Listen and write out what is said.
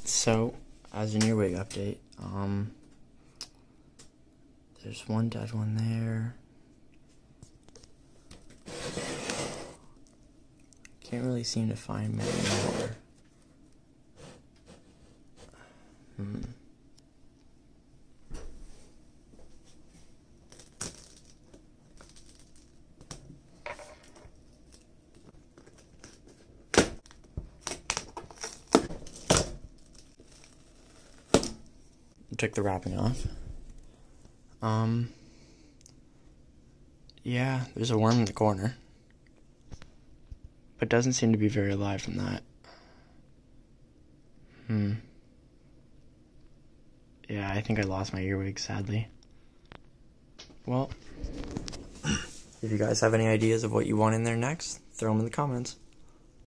So, as an earwig update, there's one dead one there. Can't really seem to find many more. Took the wrapping off. Yeah, there's a worm in the corner, but doesn't seem to be very alive from that. Yeah, I think I lost my earwig, sadly. Well, if you guys have any ideas of what you want in there next, throw them in the comments.